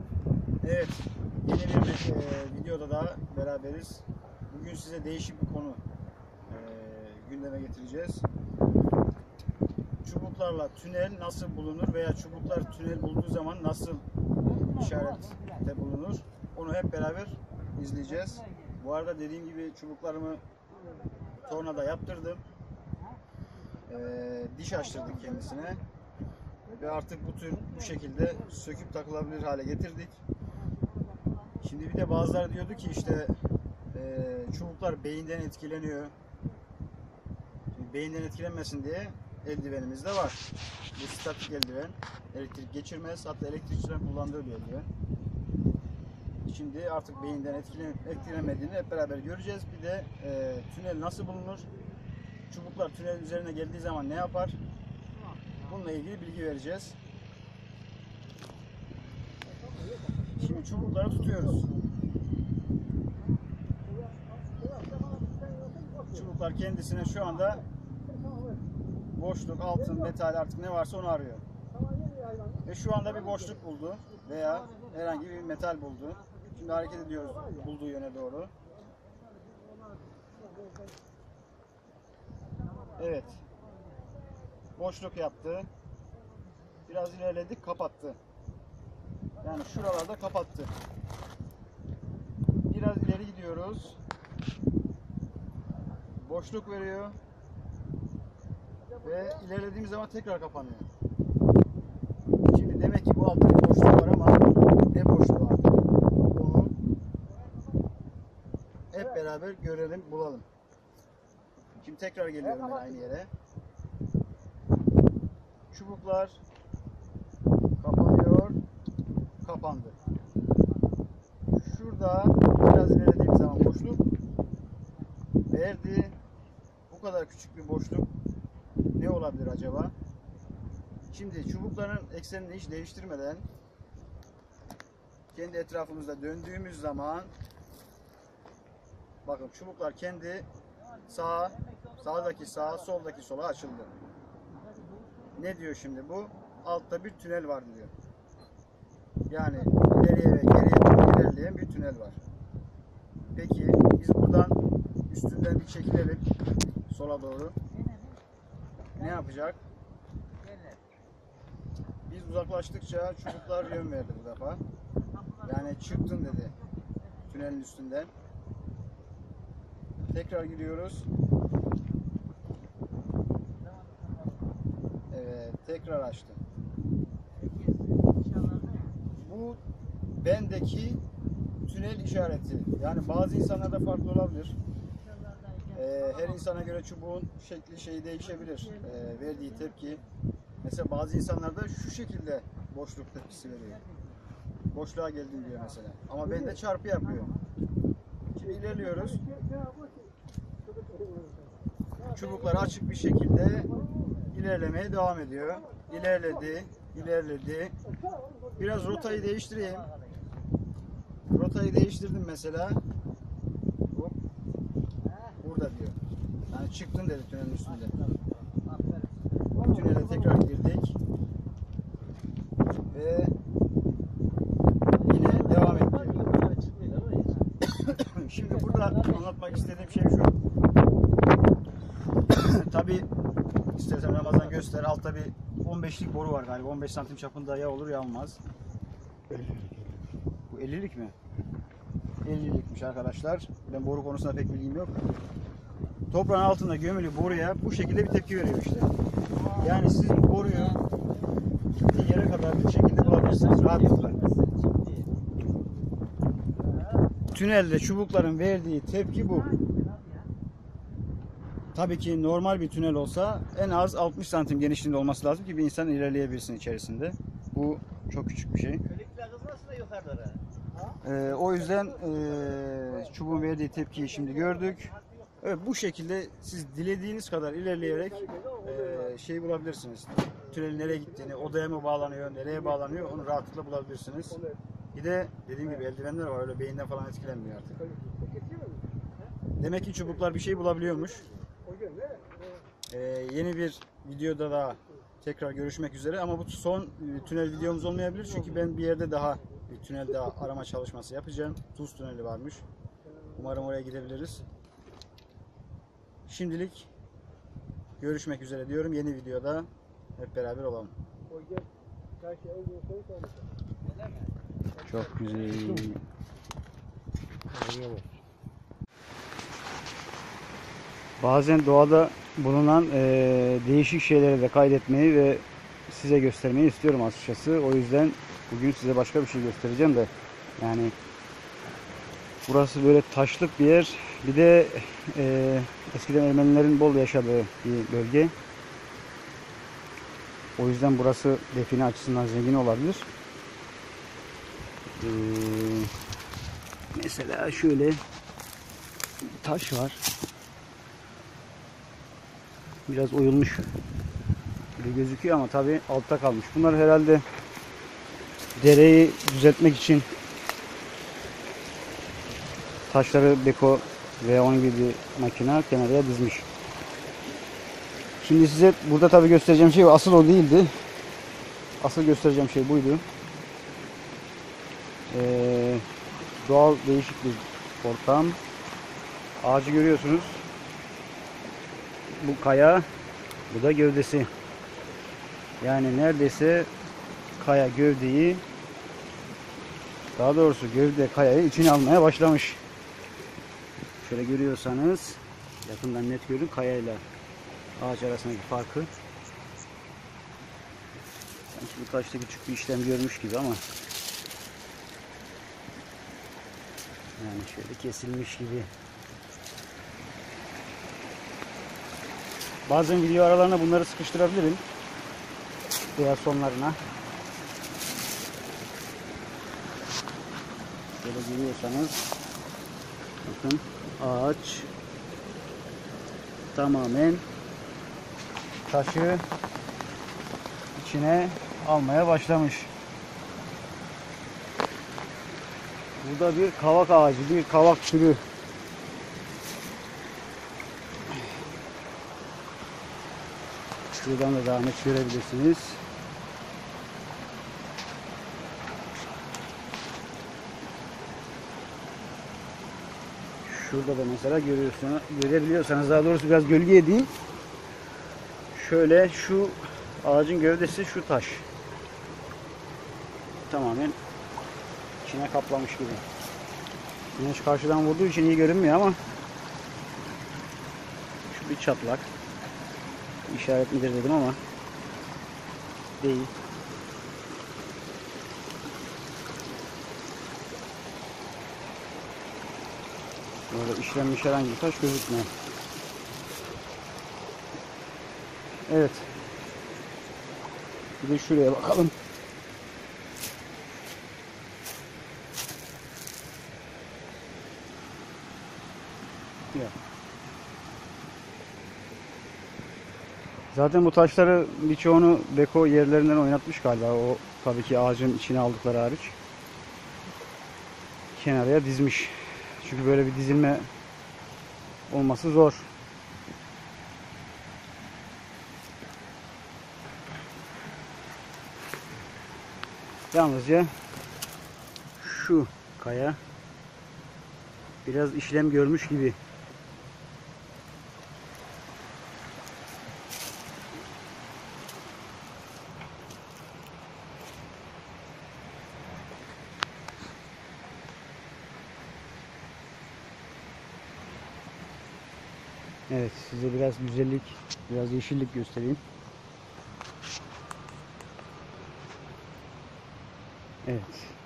Evet, yeni bir videoda daha beraberiz. Bugün size değişik bir konu gündeme getireceğiz. Çubuklarla tünel nasıl bulunur veya çubuklar tünel bulduğu zaman nasıl işarette bulunur? Onu hep beraber izleyeceğiz. Bu arada dediğim gibi çubuklarımı tornada yaptırdım. Diş açtırdık kendisine. Ve artık bu şekilde söküp takılabilir hale getirdik. Şimdi bir de bazıları diyordu ki işte çubuklar beyinden etkileniyor. Şimdi beyinden etkilenmesin diye eldivenimiz de var. Bu statik eldiven. Elektrik geçirmez. Hatta elektrikçilerin kullandığı bir eldiven. Şimdi artık beyinden etkilenmediğini hep beraber göreceğiz. Bir de tünel nasıl bulunur? Çubuklar tünel üzerine geldiği zaman ne yapar? Bununla ilgili bilgi vereceğiz. Şimdi çubukları tutuyoruz. Çubuklar kendisine şu anda boşluk, altın, metal artık ne varsa onu arıyor. Ve şu anda bir boşluk buldu veya herhangi bir metal buldu. Şimdi hareket ediyoruz bulduğu yöne doğru. Evet. Boşluk yaptı. Biraz ilerledik, kapattı. Yani şuralarda kapattı. Biraz ileri gidiyoruz. Boşluk veriyor. Ve ilerlediğimiz zaman tekrar kapanıyor. Şimdi demek ki bu altta bir boşluk var ama ne boşluğu var? Onu hep beraber görelim, bulalım. Şimdi tekrar geliyorum ben aynı yere. Çubuklar kapanıyor, kapandı. Şurada biraz ilerlediğimiz zaman boşluk verdi. Bu kadar küçük bir boşluk ne olabilir acaba? Şimdi çubukların eksenini hiç değiştirmeden kendi etrafımızda döndüğümüz zaman bakın çubuklar kendi sağdaki sağa, soldaki sola açıldı. Ne diyor şimdi bu? Altta bir tünel var diyor. Yani ileriye ve geriye doğru ilerleyen bir tünel var. Peki biz buradan üstünden bir çekilelim sola doğru. Ne yapacak? Biz uzaklaştıkça çubuklar yön verdi bu defa. Yani çıktın dedi tünelin üstünden. Tekrar gidiyoruz. Evet, tekrar açtı. Bu bendeki tünel işareti. Yani bazı insanlarda farklı olabilir. Her insana göre çubuğun şekli şeyi değişebilir. Verdiği tepki. Mesela bazı insanlarda şu şekilde boşluk tepkisi veriyor. Boşluğa geldim diyor mesela. Ama bende çarpı yapıyor. Şimdi ilerliyoruz. Çubuklar açık bir şekilde ilerlemeye devam ediyor. İlerledi, ilerledi. Biraz rotayı değiştireyim. Rotayı değiştirdim mesela. Hop. Burada diyor. Yani çıktın dedi tünelin üstünde. Tünele tekrar girdik. Ve yine devam etti. Şimdi burada anlatmak istediğim şey şu. Tabi istersen Ramazan göster. Altta bir 15'lik boru var galiba. 15 santim çapında ya olur ya olmaz. Bu 50'lik mi? 50'likmiş arkadaşlar. Ben boru konusunda pek bilgim yok. Toprağın altında gömülü boruya bu şekilde bir tepki veriyor işte. Yani siz boruyu gittiği yere kadar bu şekilde bulabilirsiniz rahatlıkla. Tünelde çubukların verdiği tepki bu. Tabii ki normal bir tünel olsa en az 60 santim genişliğinde olması lazım ki bir insan ilerleyebilsin içerisinde. Bu çok küçük bir şey. O yüzden çubuğun verdiği tepkiyi şimdi gördük. Evet, bu şekilde siz dilediğiniz kadar ilerleyerek şey bulabilirsiniz. Tünelin nereye gittiğini, odaya mı bağlanıyor, nereye bağlanıyor onu rahatlıkla bulabilirsiniz. Bir de dediğim gibi eldivenler var, öyle beyinden falan etkilenmiyor artık. Demek ki çubuklar bir şey bulabiliyormuş. Yeni bir videoda daha tekrar görüşmek üzere ama bu son tünel videomuz olmayabilir çünkü ben bir yerde daha bir tünelde arama çalışması yapacağım. Tuz tüneli varmış. Umarım oraya gidebiliriz. Şimdilik görüşmek üzere diyorum. Yeni videoda hep beraber olalım. Çok güzel. Bazen doğada bulunan değişik şeyleri de kaydetmeyi ve size göstermeyi istiyorum açıkçası. O yüzden bugün size başka bir şey göstereceğim de, yani burası böyle taşlık bir yer. Bir de eskiden Ermenilerin bol yaşadığı bir bölge. O yüzden burası define açısından zengin olabilir. Mesela şöyle bir taş var. Biraz oyulmuş gibi gözüküyor ama tabi altta kalmış. Bunlar herhalde dereyi düzeltmek için taşları beko veya onun gibi bir makine kenarıya dizmiş. Şimdi size burada tabi göstereceğim şey asıl o değildi. Asıl göstereceğim şey buydu. Doğal değişik bir ortam. Ağacı görüyorsunuz. Bu kaya, bu da gövdesi. Yani neredeyse kaya gövdeyi, daha doğrusu gövde kayayı içine almaya başlamış. Şöyle görüyorsanız yakından net görün kayayla ağaç arasındaki farkı. Sanki bu taşta küçük bir işlem görmüş gibi ama yani şöyle kesilmiş gibi. Bazen video aralarına bunları sıkıştırabilirim veya sonlarına. Şöyle görüyorsanız bakın, ağaç tamamen taşı içine almaya başlamış. Burada bir kavak ağacı, bir kavak türü. Şuradan da daha net görebilirsiniz. Şurada da mesela görebiliyorsanız, daha doğrusu biraz gölgeye değil. Şöyle şu ağacın gövdesi şu taş. Tamamen içine kaplamış gibi. Güneş karşıdan vurduğu için iyi görünmüyor ama şu bir çatlak. İşaret midir dedim ama değil. Böyle işlenmiş herhangi bir taş gözükmüyor. Evet. Bir de şuraya bakalım. Ya. Zaten bu taşları birçoğunu beko yerlerinden oynatmış galiba. O tabii ki ağacın içine aldıkları hariç. Kenarıya dizmiş. Çünkü böyle bir dizilme olması zor. Yalnızca şu kaya biraz işlem görmüş gibi. Evet, size biraz güzellik, biraz yeşillik göstereyim. Evet.